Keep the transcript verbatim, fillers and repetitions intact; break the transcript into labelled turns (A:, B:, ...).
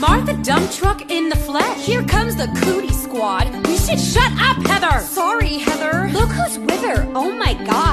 A: Martha Dump Truck in the flesh. Here comes the cootie squad. We should shut up, Heather. Sorry, Heather. Look who's with her. Oh my god.